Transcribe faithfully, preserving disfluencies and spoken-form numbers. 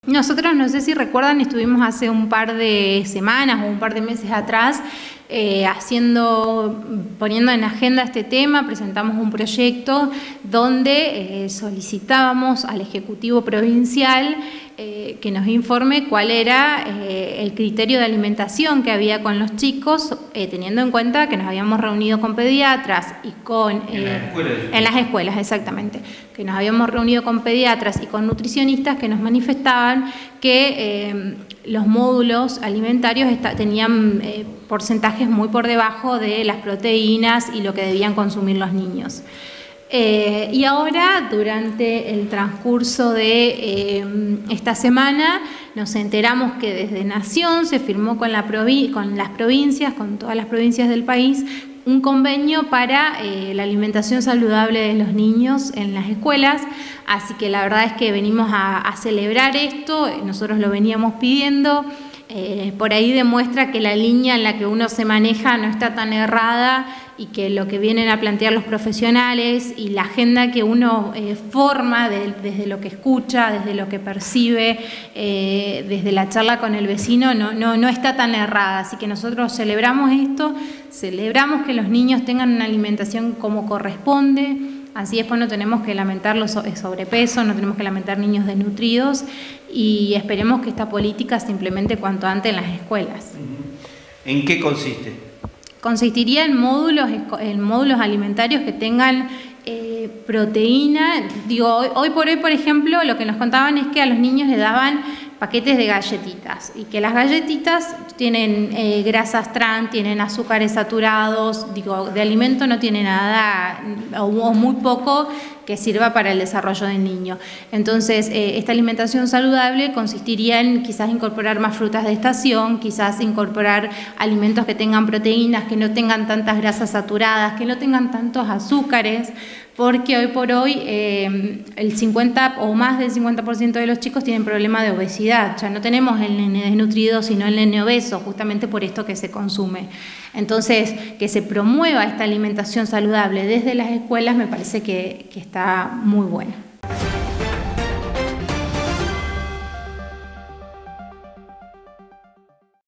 Nosotros, no sé si recuerdan, estuvimos hace un par de semanas o un par de meses atrás eh, haciendo, poniendo en agenda este tema, presentamos un proyecto donde eh, solicitábamos al Ejecutivo Provincial eh, que nos informe cuál era eh, el criterio de alimentación que había con los chicos, eh, teniendo en cuenta que nos habíamos reunido con pediatras y con... Eh, en las escuelas. En las escuelas, exactamente. Que nos habíamos reunido con pediatras y con nutricionistas que nos manifestaban que eh, los módulos alimentarios está, tenían eh, porcentajes muy por debajo de las proteínas y lo que debían consumir los niños. Eh, y ahora, durante el transcurso de eh, esta semana, nos enteramos que desde Nación se firmó con, la provi con las provincias, con todas las provincias del país, un convenio para eh, la alimentación saludable de los niños en las escuelas, así que la verdad es que venimos a, a celebrar esto, nosotros lo veníamos pidiendo, eh, por ahí demuestra que la línea en la que uno se maneja no está tan errada y que lo que vienen a plantear los profesionales y la agenda que uno eh, forma de, desde lo que escucha, desde lo que percibe, eh, desde la charla con el vecino, no, no, no está tan errada. Así que nosotros celebramos esto, celebramos que los niños tengan una alimentación como corresponde, así después no tenemos que lamentar los sobrepeso, no tenemos que lamentar niños desnutridos y esperemos que esta política se implemente cuanto antes en las escuelas. ¿En qué consiste? Consistiría en módulos, en módulos alimentarios que tengan eh, proteína. Digo, hoy, hoy por hoy, por ejemplo, lo que nos contaban es que a los niños les daban paquetes de galletitas y que las galletitas tienen eh, grasas trans, tienen azúcares saturados, digo, de alimento no tiene nada o, o muy poco que sirva para el desarrollo del niño. Entonces, eh, esta alimentación saludable consistiría en quizás incorporar más frutas de estación, quizás incorporar alimentos que tengan proteínas, que no tengan tantas grasas saturadas, que no tengan tantos azúcares, porque hoy por hoy eh, el cincuenta o más del cincuenta por ciento de los chicos tienen problema de obesidad. Ya no tenemos el nene desnutrido, sino el nene obeso, justamente por esto que se consume. Entonces, que se promueva esta alimentación saludable desde las escuelas me parece que, que está muy bueno.